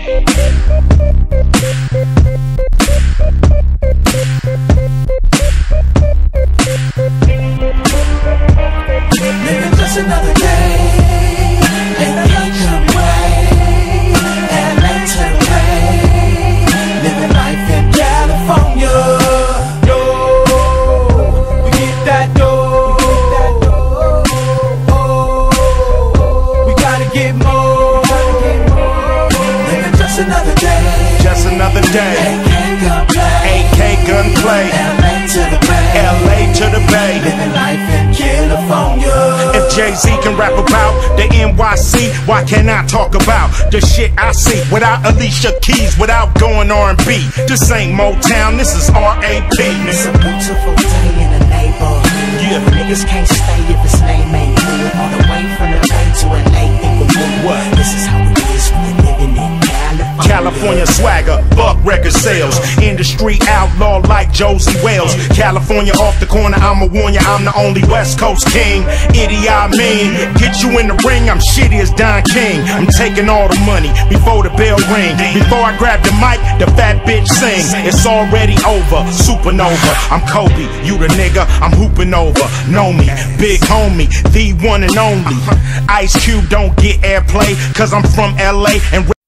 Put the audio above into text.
Living just another day. Living income way. LA to the bay. Living life in California. Yo, we get that dough. We gotta get more. Living just another day. Just another day. AK gunplay. LA to the bay. LA to the bay. Living life in California. If Jay-Z can rap about the NYC, why can't I talk about the shit I see without Alicia Keys, without going R&B? This ain't Motown, this is R.A.P. It's a beautiful day in the neighborhood. Yeah. Niggas can't stay if his name ain't good. On the way from the Bay to LA, Inglewood. What? This is how it is when you're living in California swagger, buck record sales. Industry outlaw like Josie Wales. California off the corner, I'ma warn ya, I'm the only West Coast king. Idiot, I mean, get you in the ring, I'm shitty as Don King. I'm taking all the money before the bell ring. Before I grab the mic, the fat bitch sing. It's already over, supernova. I'm Kobe, you the nigga, I'm hooping over. Know me, big homie, the one and only. Ice Cube don't get airplay, cause I'm from LA and